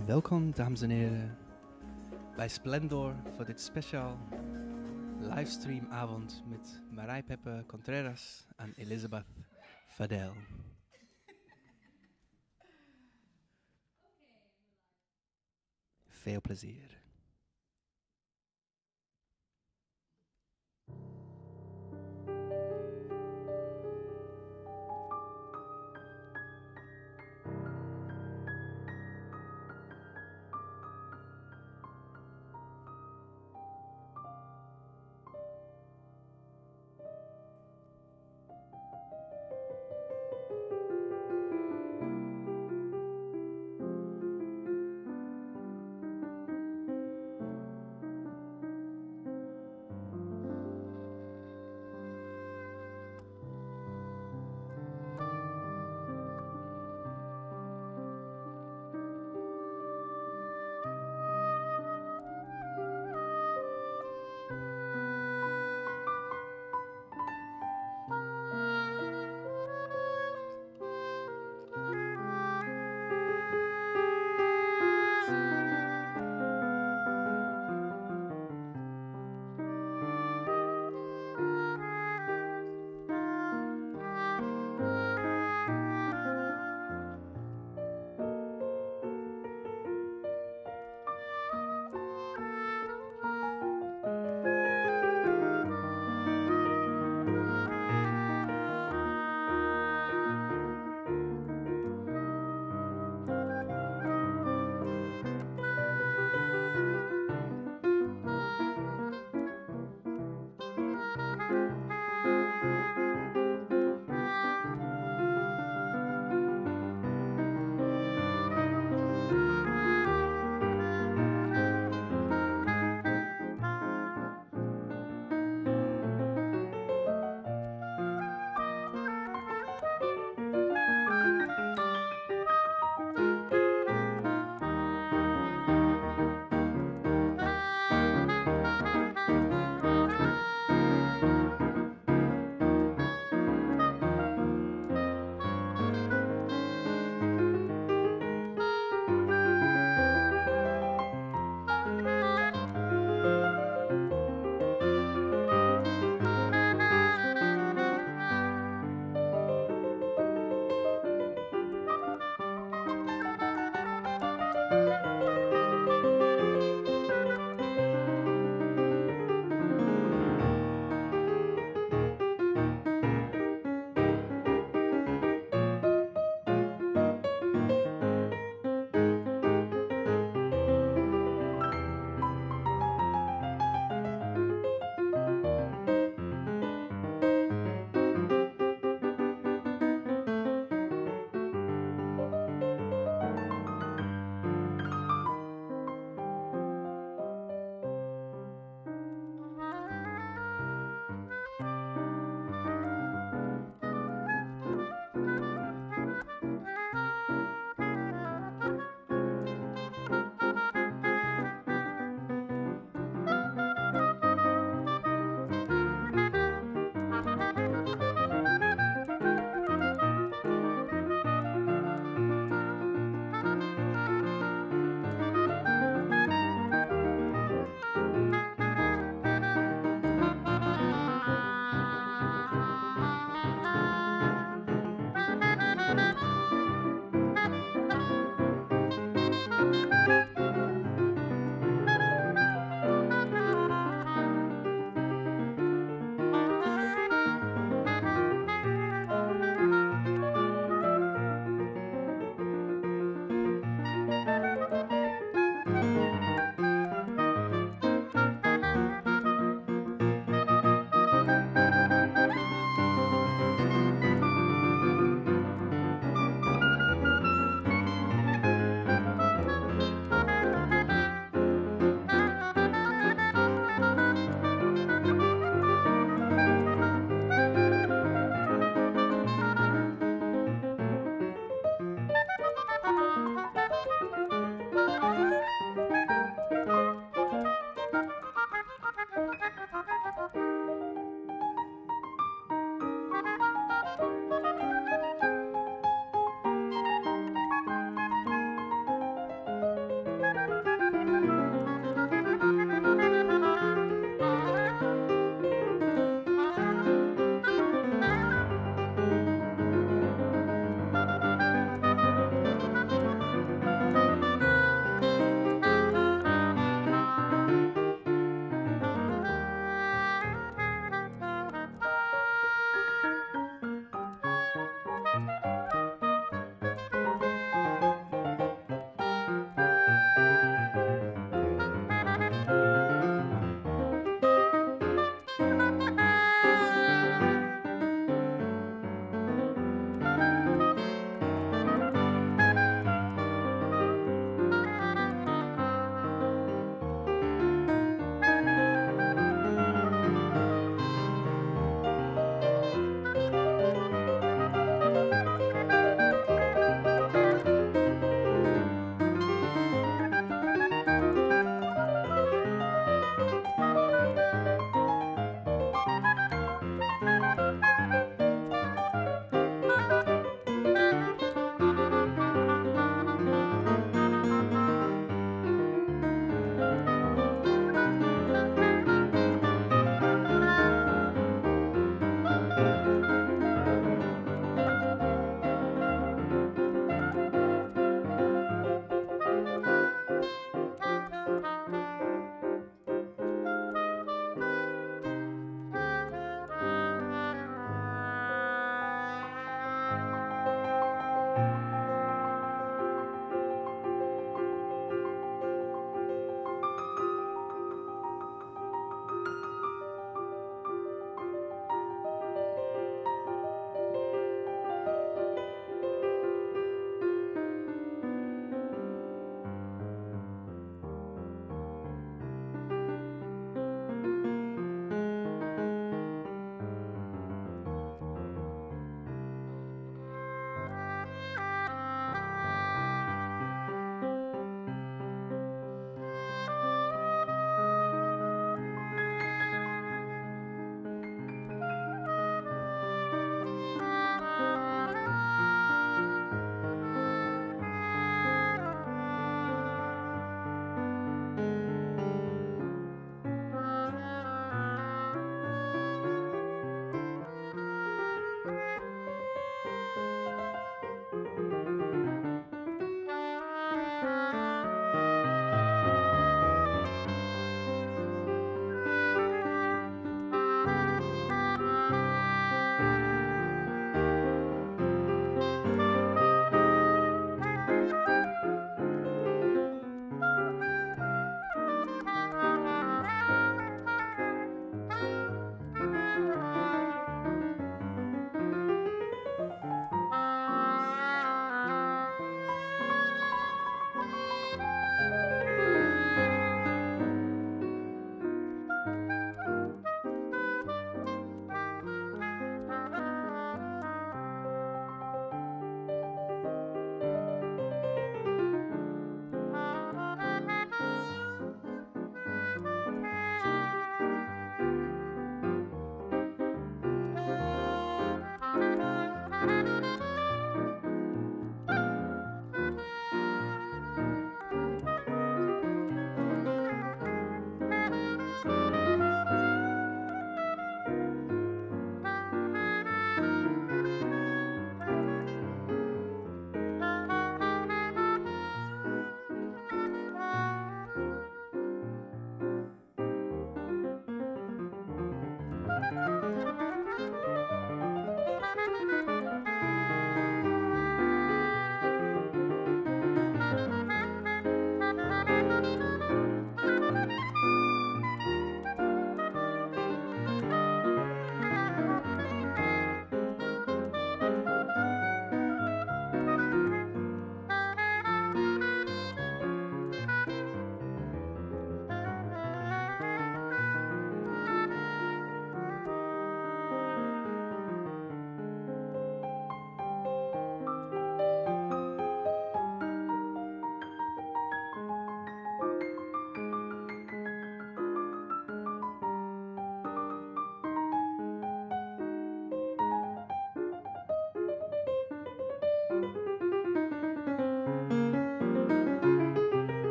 Welkom, dames en heren, bij Splendor voor dit speciaal livestreamavond met Marai Pepe Contreras en Elizabeth Fadel. Veel plezier.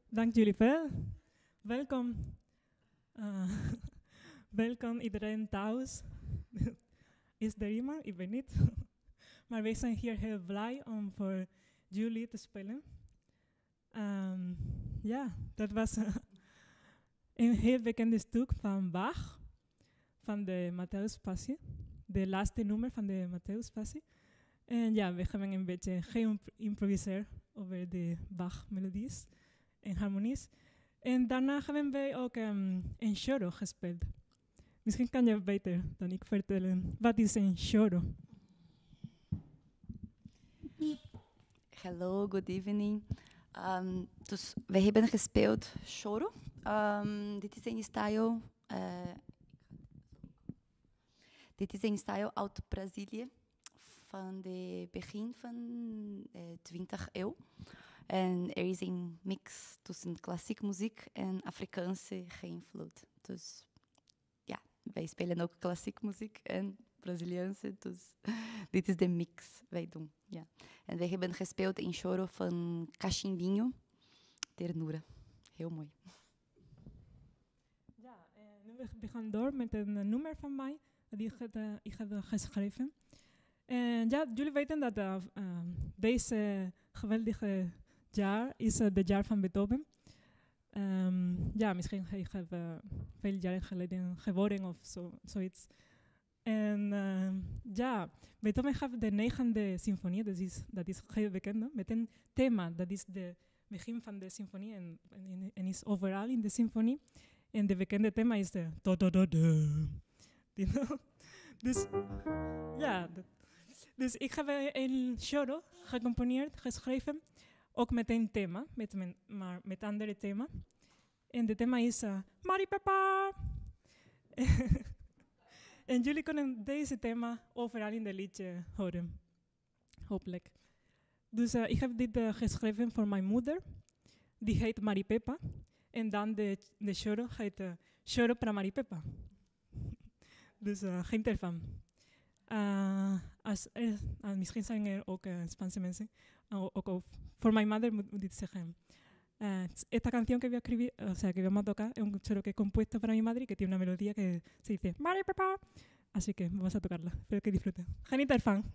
Dank jullie wel. Welkom. Welkom iedereen thuis. Is er iemand? Ik weet niet. Maar wij zijn hier heel blij om voor jullie te spelen. Ja, dat was een heel bekend stuk van Bach, van de Matthäus-passie. De laatste nummer van de Matthäus-passie. En ja, we hebben een beetje geïmproviseerd over de Bach-melodies en harmonies. En daarna hebben wij ook een choro gespeeld. Misschien kan je beter dan ik vertellen. Wat is een choro? Hello, good evening. Dus wij hebben gespeeld choro. Dit is een stijl. Dit is een stijl uit Brazilië van het begin van de 20e eeuw. En er is een mix tussen klassieke muziek en Afrikaanse invloed. Dus ja, wij spelen ook klassieke muziek en Braziliaanse. Dus dit is de mix wij doen. Ja. En wij hebben gespeeld in choro van Cachimbinho Ternura. Heel mooi. Ja, nu we gaan door met een nummer van mij. Die ik heb geschreven. En ja, jullie weten dat deze geweldige jaar is het jaar van Beethoven. Ja, misschien hij heeft veel jaren geleden geboren of zoiets. En ja, Beethoven heeft de 9e symfonie, dat is heel bekend, met een thema. Dat is het begin van de symfonie en is overal in de symfonie. En de bekende thema is de do-do-do-do. Dus ja, dus ik heb een choro gecomponeerd, geschreven, ook met een thema, maar met een andere thema. En het thema is Maripepa. En jullie kunnen deze thema overal in de liedje horen, hopelijk. Dus ik heb dit geschreven voor mijn moeder, die heet Maripepa. En dan de choro heet Choro para Maripepa. Dus geen ervan. Misschien zijn er ook Spaanse mensen. Voor mijn moeder moet dit zeggen. Esta canción que voy a escribir, o sea, que vamos a tocar, es un choro que he compuesto para mi madre y que tiene una melodía que se dice Mari Pepa. Así que vamos a tocarla. Espero que disfruten. Janita el fan.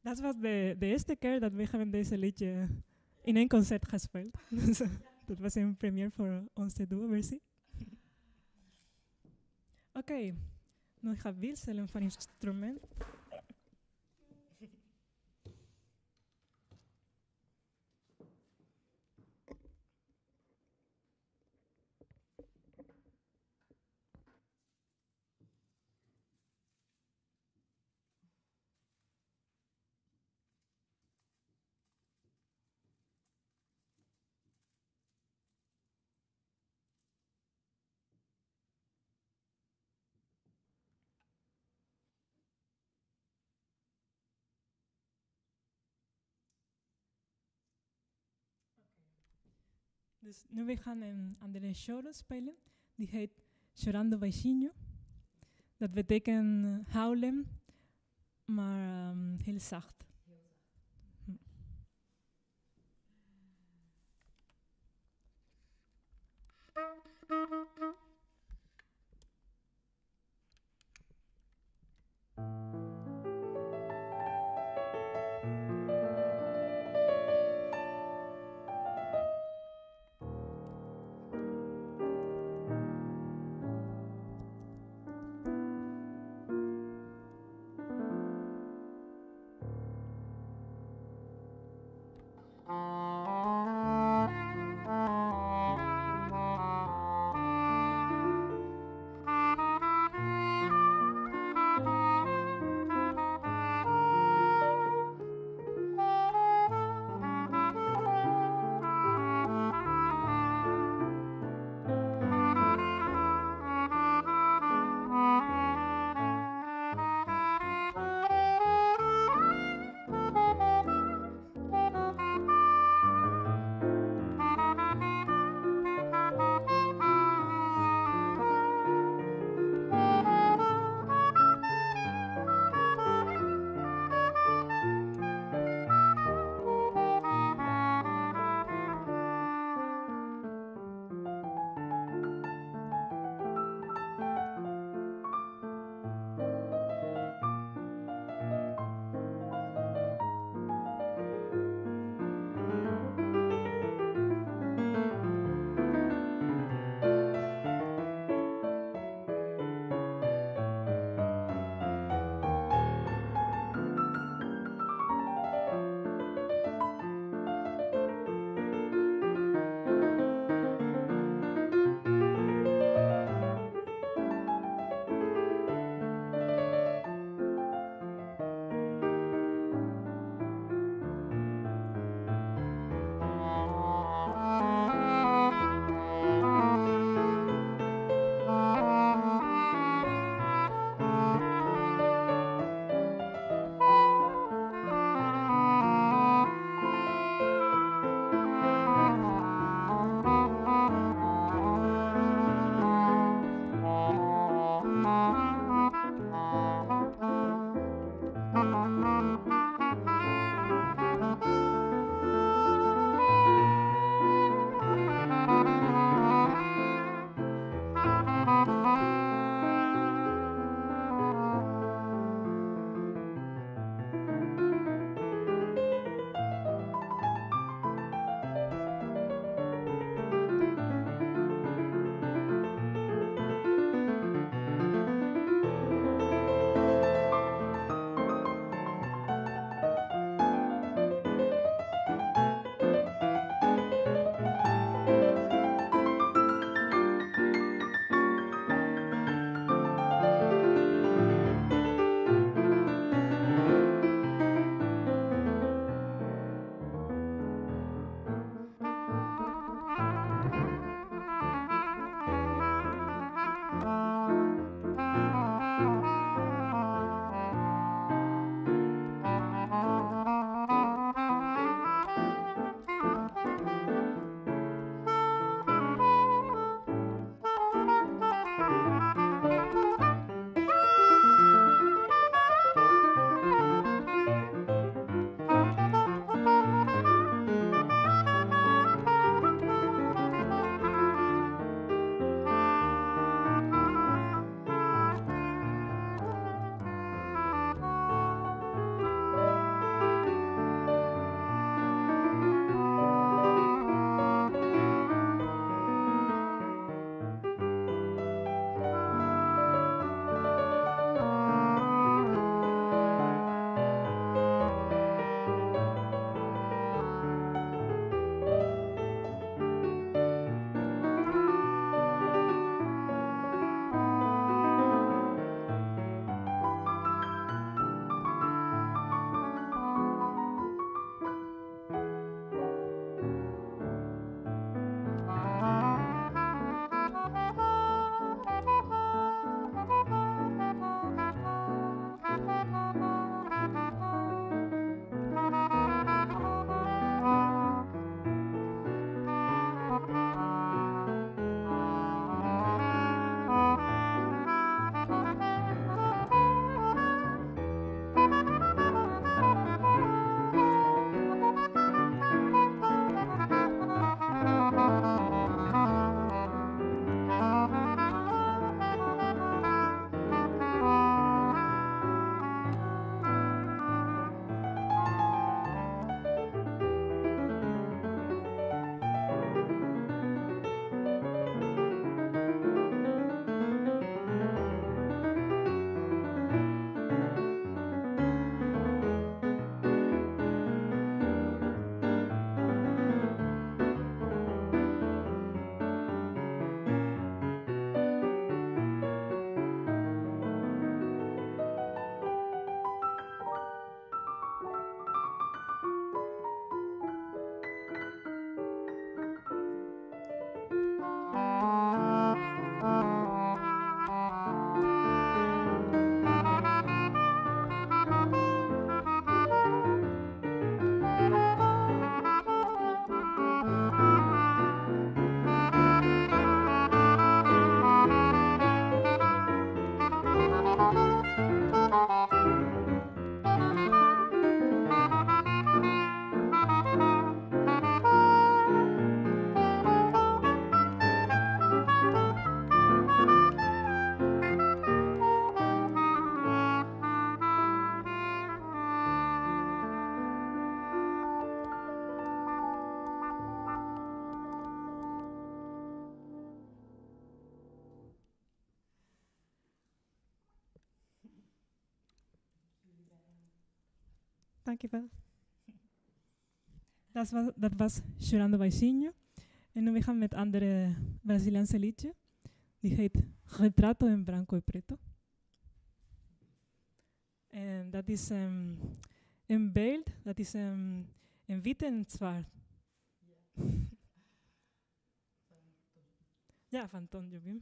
Dat was de eerste keer dat we hebben deze liedje in een concert gespeeld. Dus, dat was een première voor onze duo-versie. Oké, nu ga ik wisselen van instrument. Dus nu we gaan een andere choro spelen. Die heet Chorando Baixinho. Dat betekent huilen, maar heel zacht. Dankjewel. Dat was Chorando Baixinho. En nu we gaan met andere Braziliaanse liedje. Die heet Retrato en Branco e Preto. En dat is een beeld, dat is een wit en zwart. Ja, van Tom Jobim.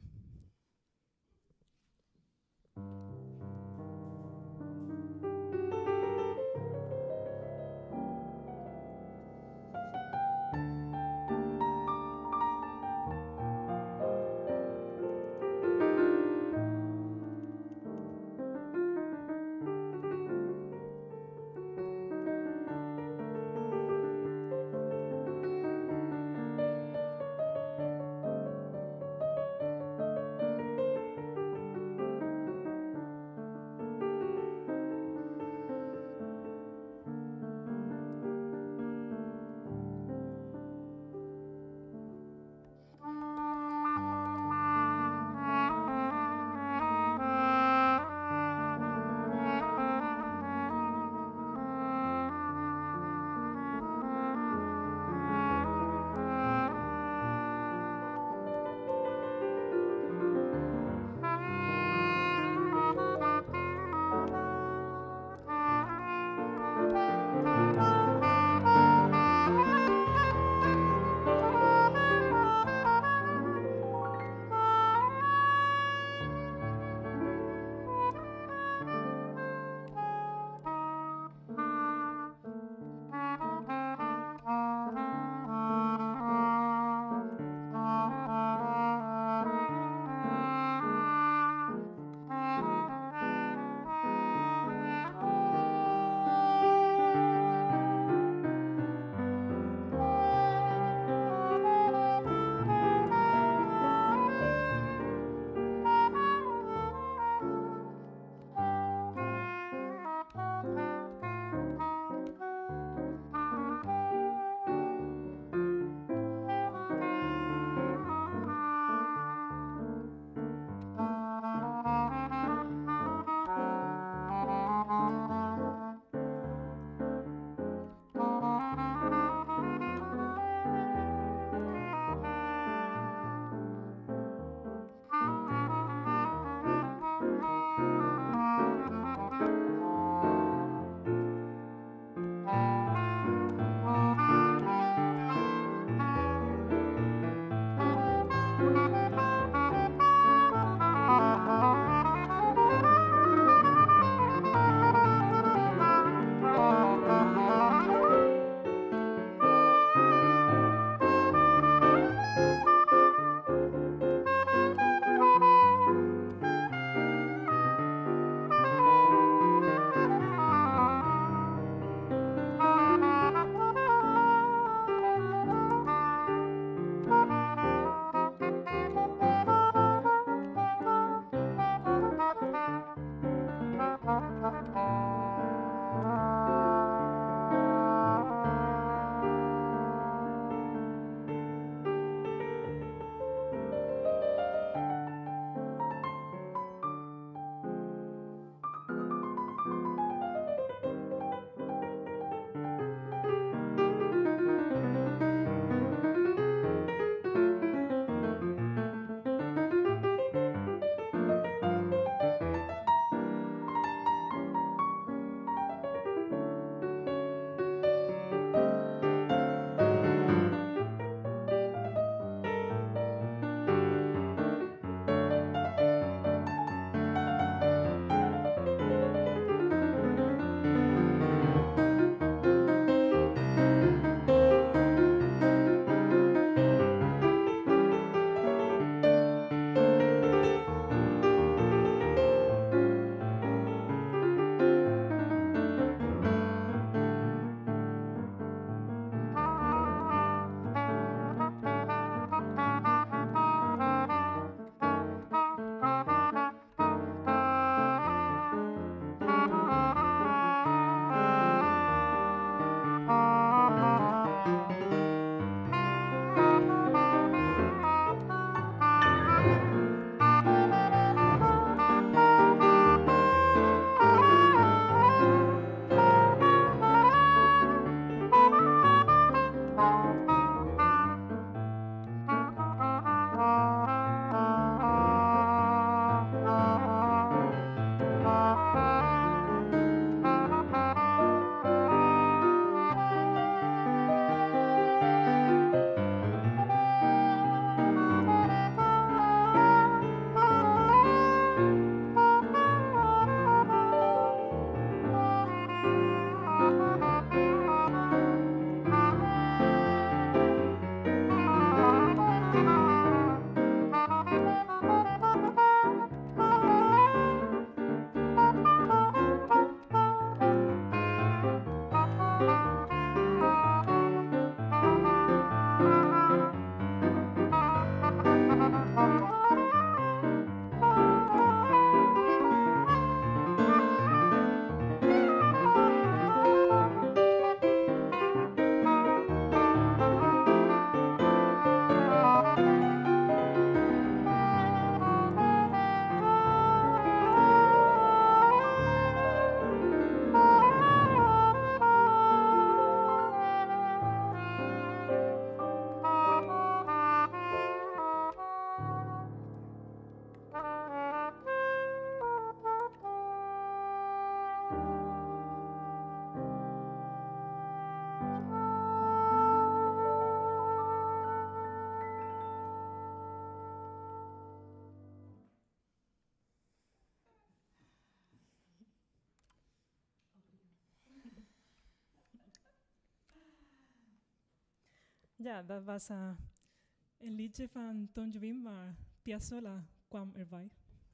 Ja, dat was een liedje van Tom Jobim, maar Piazzolla kwam erbij.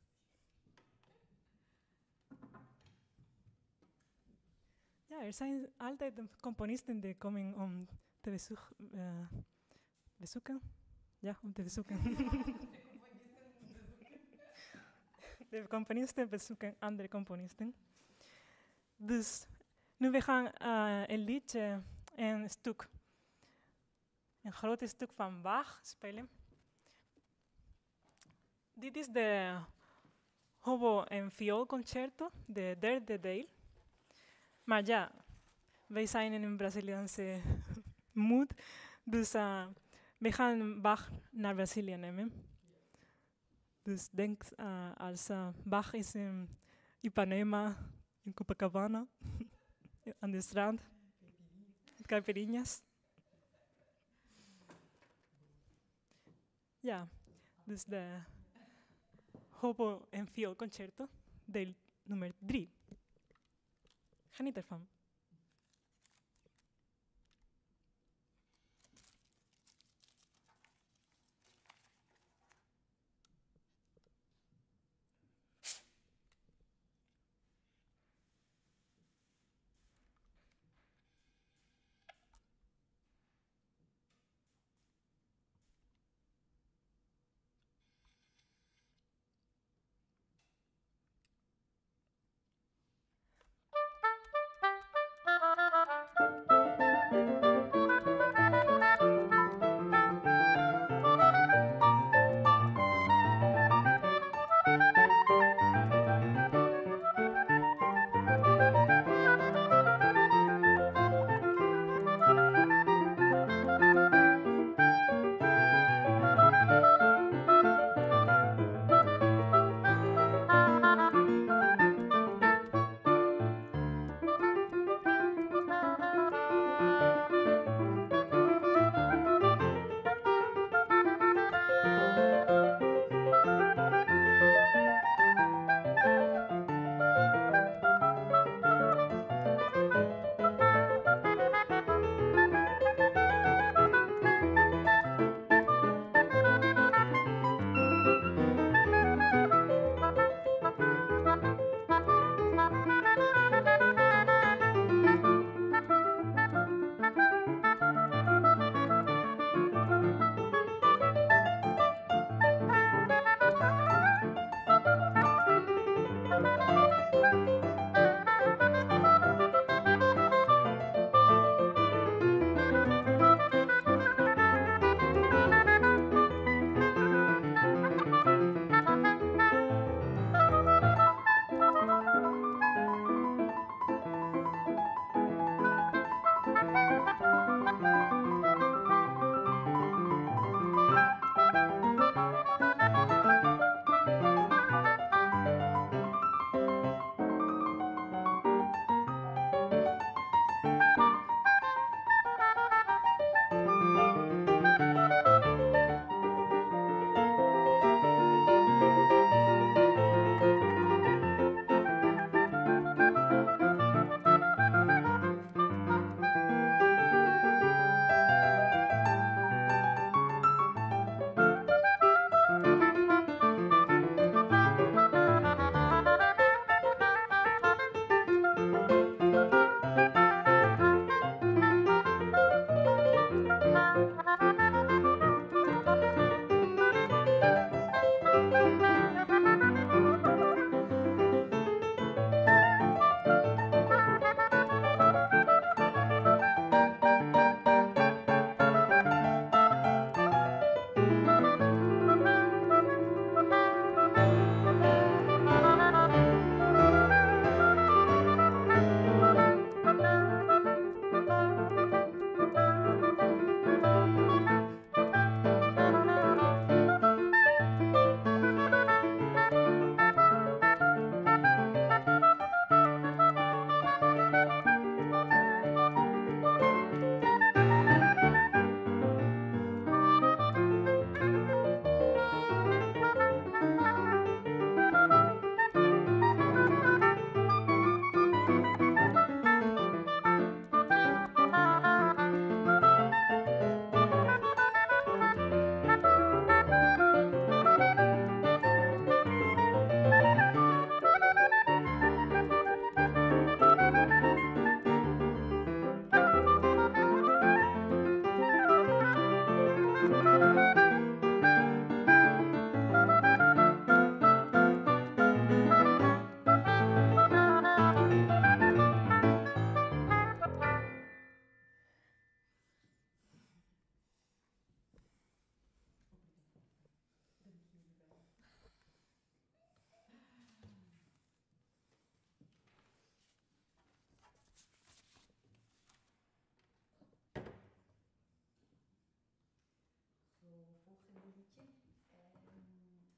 Ja, er zijn altijd componisten die komen om te bezoeken. Ja, om te bezoeken. De componisten bezoeken andere componisten. Dus nu we gaan een liedje, een stuk, een groot stuk van Bach spelen. Dit is de hobo- en vioolconcerto, de derde deel. Maar ja, wij zijn in een Braziliaanse mood, dus we gaan Bach naar Brazilië nemen. Dus denk als Bach is in Ipanema, in Copacabana, aan de strand, met caipirinhas. Ja, dus de hobo- en vioolconcerto, deel nummer 3. Geniet ervan.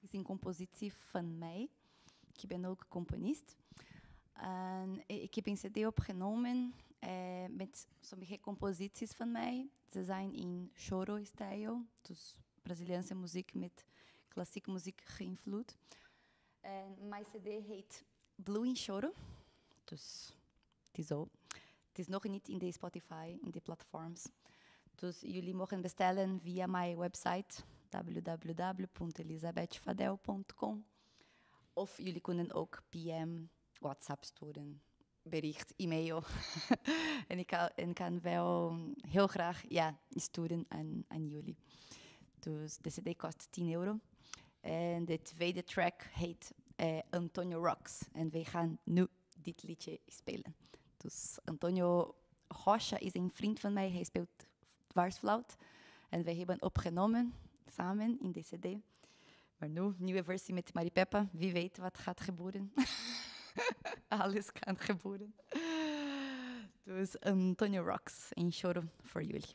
is een compositie van mij. Ik ben ook componist. En ik heb een cd opgenomen met sommige composities van mij. Ze zijn in choro-stijl, dus Braziliaanse muziek met klassieke muziek geïnvloed. En mijn cd heet Blue in Choro. Dus het is zo. Het is nog niet in de Spotify, in de platforms. Dus jullie mogen bestellen via mijn website www.elisabethfadel.com. Of jullie kunnen ook PM, WhatsApp sturen, bericht, e-mail. en kan wel heel graag sturen aan jullie. Dus de cd kost €10. En de tweede track heet Antonio Rocks. En wij gaan nu dit liedje spelen. Dus Antonio Rocha is een vriend van mij. Hij speelt dwarsfluit. En wij hebben opgenomen samen in de cd. Maar nu, nieuwe versie met Maripepa. Wie weet wat gaat gebeuren. Alles kan gebeuren. Dus Antonio Rocks in choro voor jullie.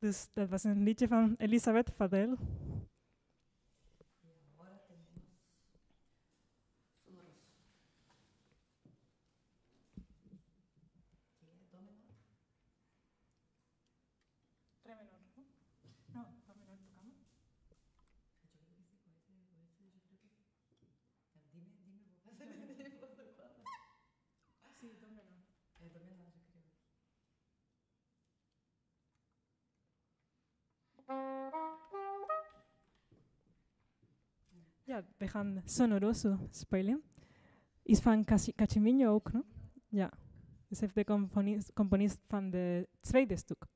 Dus dat was een liedje van Elisabeth Fadel. Ja, we gaan Sonoroso spelen. Is van Cachiminho ook, no? Ja. Dus heeft de componist van de tweede stuk.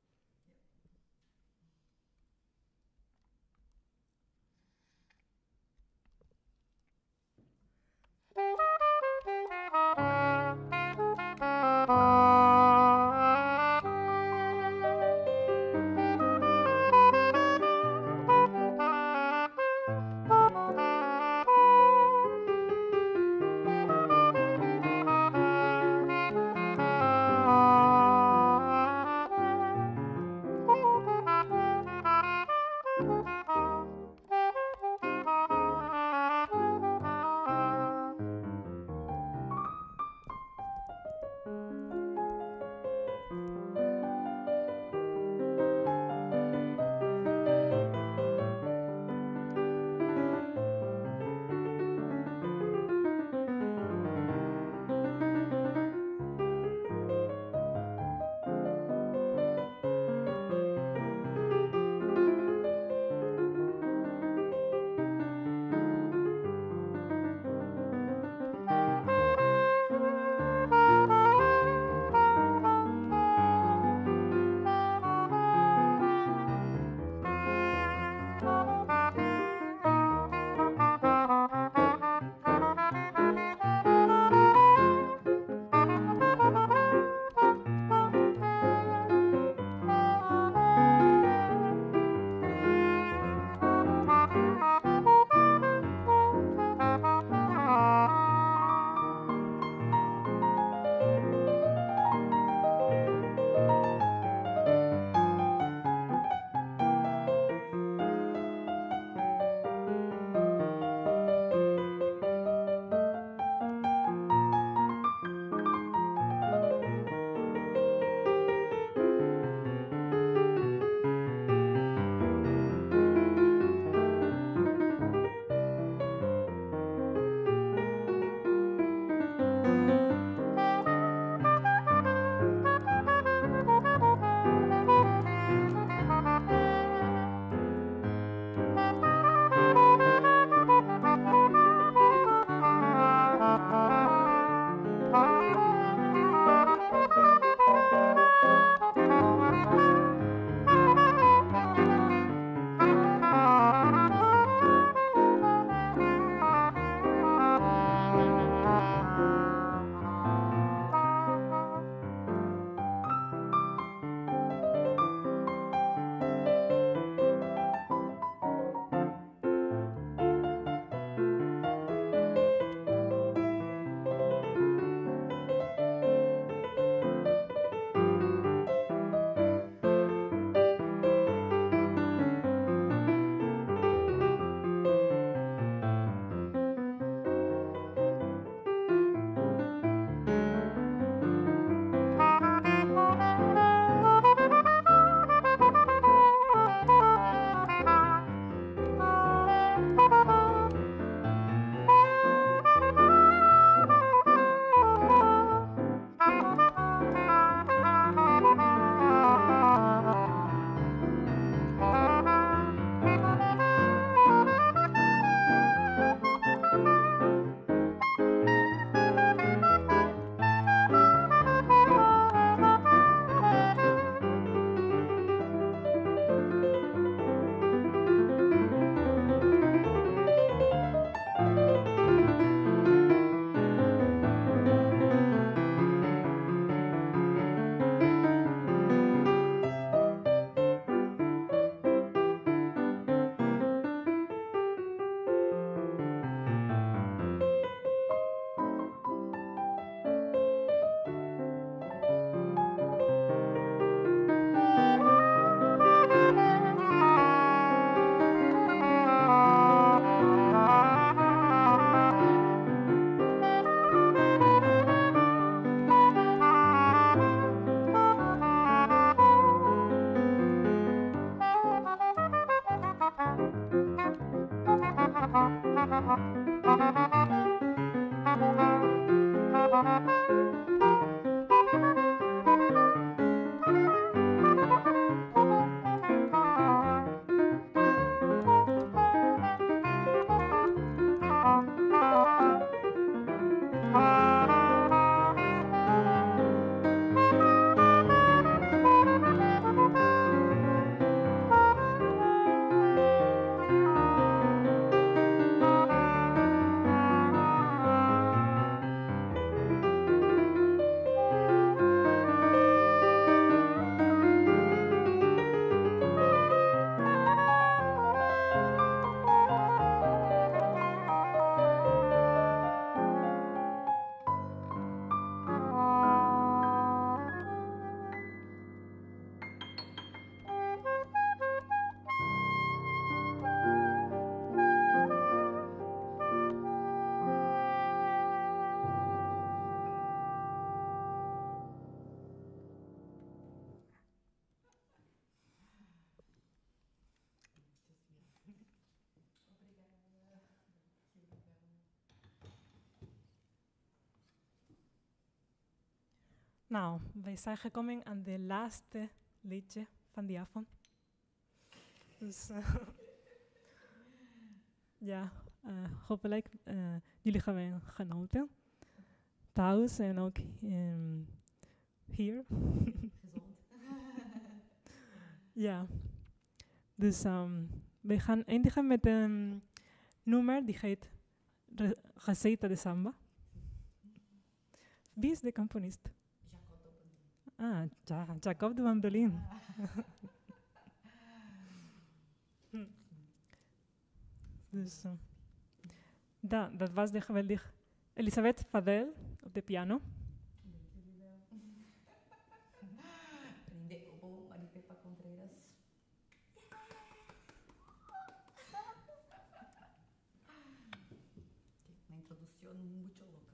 Nou, wij zijn gekomen aan de laatste liedje van die avond. Dus ja, hopelijk jullie hebben genoten. Thuis en ook hier. Gezond. Ja, dus we gaan eindigen met een nummer die heet Receita de Samba. Wie is de componist? Jacob de Mandolin. Dus dat was de geweldige Elisabeth Fadel op de piano. Prende oboe, Maripepa Contreras. Una introducción mucho loca.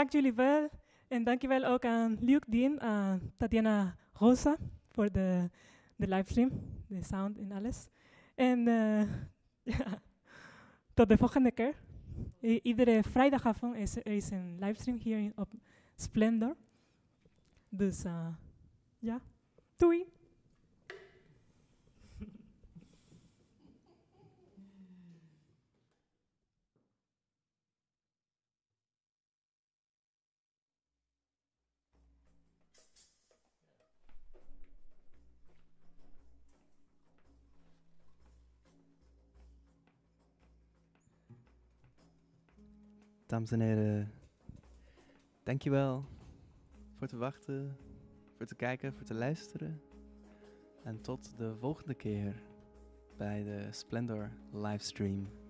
dank jullie wel. En dankjewel ook aan Luc Dien, aan Tatiana Rosa voor de livestream, de sound en alles. En ja, tot de volgende keer. Iedere vrijdagavond is een livestream hier op Splendor. Dus ja, doei! Dames en heren, dankjewel voor te wachten, voor te kijken, voor te luisteren. En tot de volgende keer bij de Splendor livestream.